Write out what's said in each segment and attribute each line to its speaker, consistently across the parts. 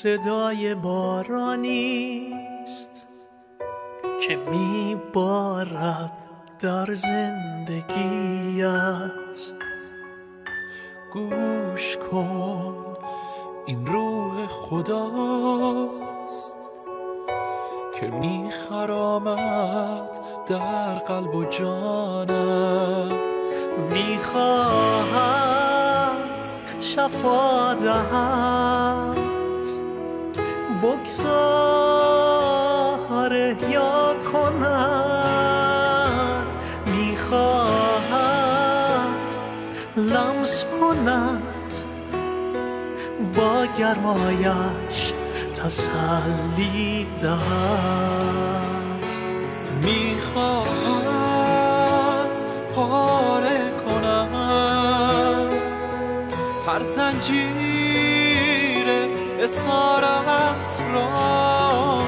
Speaker 1: صدای بارانیست که میبارد در زندگیت. گوش کن، این روح خداست که میخرامد در قلب و جانت. میخواهد شفا دهد، بگذار احیا کند. میخواهد لمس کند، با گرمایش تسلی دهد.
Speaker 2: میخواهد پاره کند هر زنجیر اسارت را.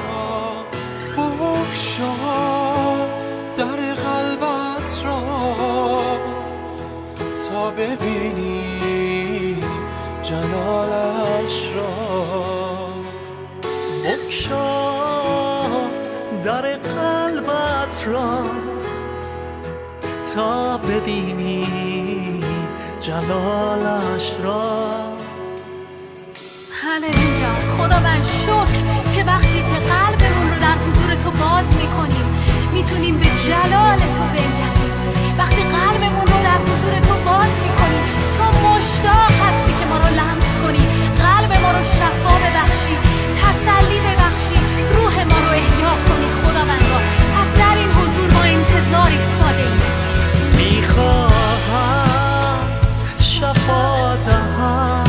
Speaker 2: بگشا در قلبت را تا ببینی جلالش را.
Speaker 1: بگشا در قلبت را تا ببینی جلالش را.
Speaker 3: هللویا. خداوند شکر که وقتی که قلبمون رو در حضور تو باز میکنیم میتونیم به جلال تو بنگریم. وقتی قلبمون رو در حضور تو باز میکنیم تو مشتاق هستی که ما رو لمس کنی، قلب ما رو شفا ببخشی، تسلی ببخشی، روح ما رو احیا کنی. خداوندا پس در این حضور ما انتظار ایستاده‌ایم.
Speaker 1: میخواهد شفا دهد،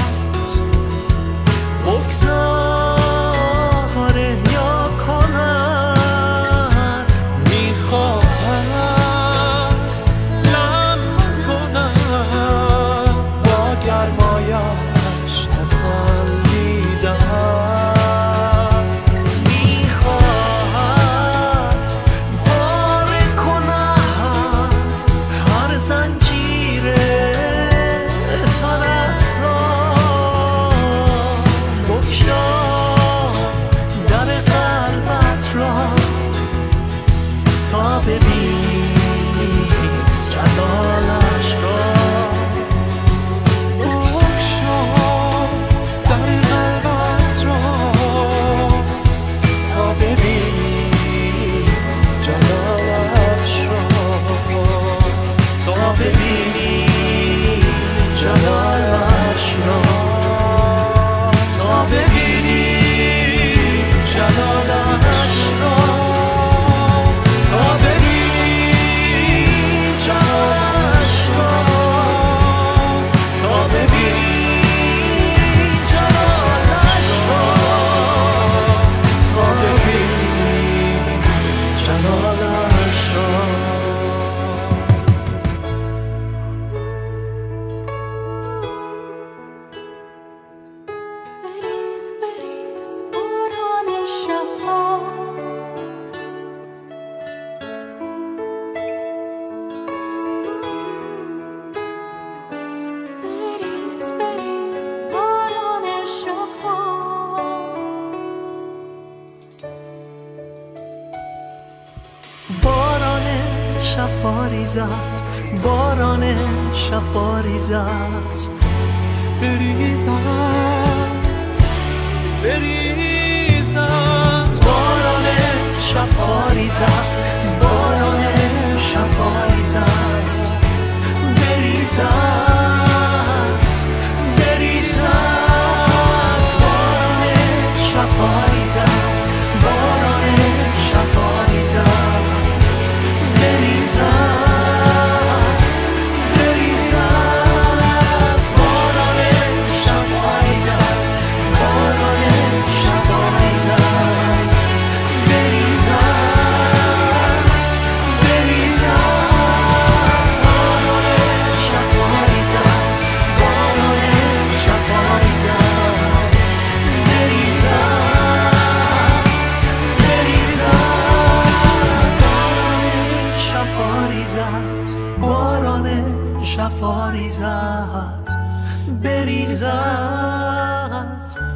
Speaker 1: بگذار احیا کند.
Speaker 2: میخواهد لمس کند، با گرمایش تسلی دهد.
Speaker 1: میخواهد پاره کند هر زنجیر اسارت را. بگشا در قلبت را تا ببینی جلالش را.
Speaker 2: بگشا در قلبت را تا ببینی جلالش را.
Speaker 1: تا ببینی جلالش را. تا ببینی جلالش را. تا ببینی جلالش را. تا ببینی جلالش را. تا ببینی جلالش را.
Speaker 3: بریز بریز باران شفا، بریز بریز باران شفا.
Speaker 1: باران شفا ریزد، باران شفا ریزد.
Speaker 2: بریزد بریزد
Speaker 1: باران شفا ریزد، باران شفا ریزد. بریزد بریزد باران شفا ریزد، باران شفا ریزد. بریزد بریزد باران شفا ریزد، باران شفا ریزد. بریزد بریزد باران شفا ریزد، باران شفا ریزد. بریزد بریزد باران شفا ریزد، بریزد